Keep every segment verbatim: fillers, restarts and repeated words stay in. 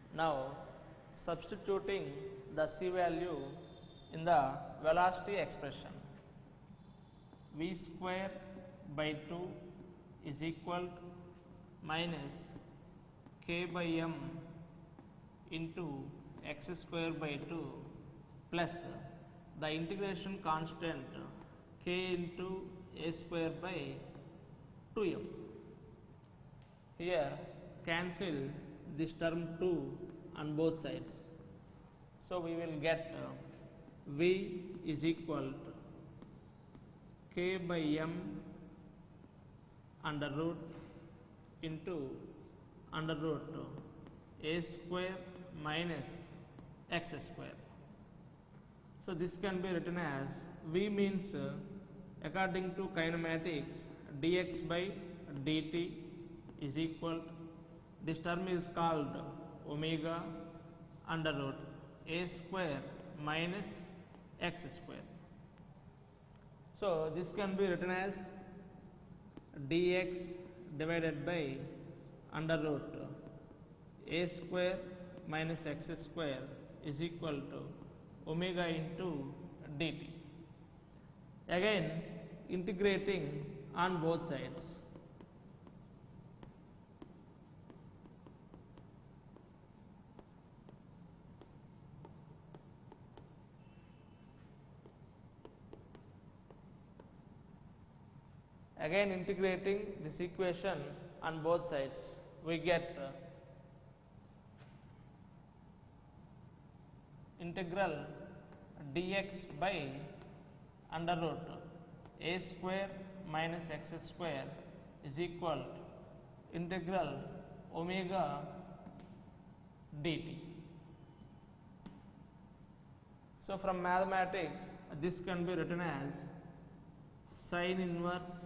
Now, substituting the c value in the velocity expression, v square by two is equal to minus k by m into x square by two plus the integration constant k into a square by two m. Here cancel this term two on both sides. So, we will get uh, v is equal to k by m under root into under root a square minus x square. So, this can be written as v means uh, according to kinematics dx by dt is equal to, this term is called omega under root a square minus x square. So, this can be written as dx divided by under root a square minus x square is equal to omega into dt. Again integrating on both sides. Again integrating this equation on both sides, we get uh, integral dx by under root a square minus x square is equal to integral omega dt. So, from mathematics this can be written as sin inverse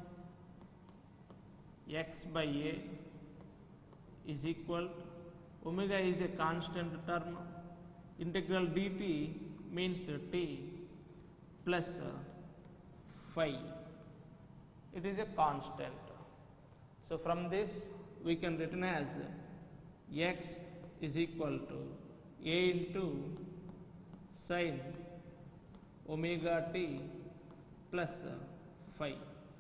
x by a is equal to, omega is a constant term, integral dt means t plus phi, it is a constant. So, from this we can written as x is equal to a into sin omega t plus phi.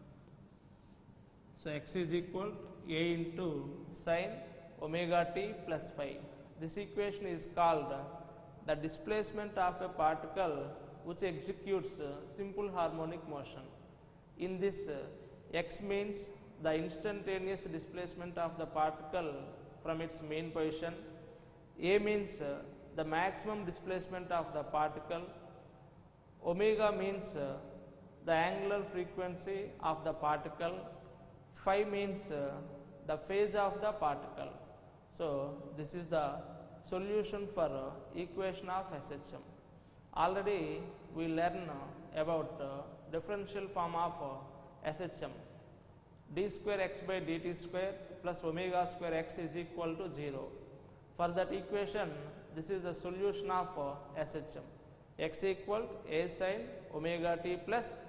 So, x is equal to a into sin omega t plus phi. This equation is called the displacement of a particle which executes simple harmonic motion. In this, x means the instantaneous displacement of the particle from its main position, a means the maximum displacement of the particle, omega means the angular frequency of the particle, phi means uh, the phase of the particle. So, this is the solution for uh, equation of S H M. Already we learn uh, about uh, differential form of uh, S H M, d square x by dt square plus omega square x is equal to zero. For that equation, this is the solution of uh, S H M, x equal to a sin omega t plus